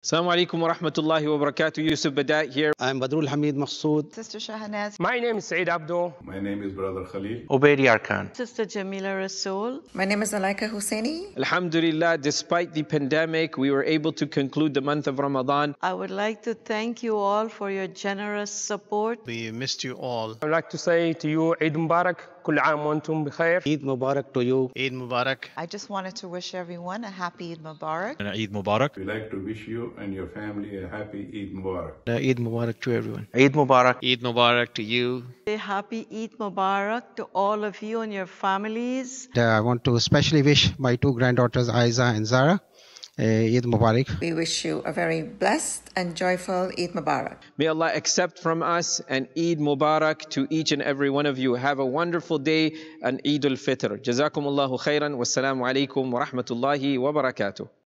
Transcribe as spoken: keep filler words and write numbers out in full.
Assalamu alaikum wa rahmatullahi wa barakatuh. Yusuf Bada here. I'm Badrul Hamid Masood. Sister Shahanaz. My name is Saeed Abdo. My name is Brother Khalil. Ubaidi Arkan. Sister Jamila Rasool. My name is Alaika Husseini. Alhamdulillah, despite the pandemic, we were able to conclude the month of Ramadan. I would like to thank you all for your generous support. We missed you all. I would like to say to you, Eid Mubarak, كل عام وأنتم بخير. Eid Mubarak to you. Eid Mubarak. I just wanted to wish everyone a happy Eid Mubarak. And Eid Mubarak. We like to wish you and your family a happy Eid Mubarak. Uh, Eid Mubarak to everyone. Eid Mubarak. Eid Mubarak to you. A happy Eid Mubarak to all of you and your families. Uh, I want to especially wish my two granddaughters, Aiza and Zara, uh, Eid Mubarak. We wish you a very blessed and joyful Eid Mubarak. May Allah accept from us an Eid Mubarak to each and every one of you. Have a wonderful day and Eid al-Fitr. Jazakumullahu khairan. Wassalamu alaikum wa rahmatullahi wa barakatuh.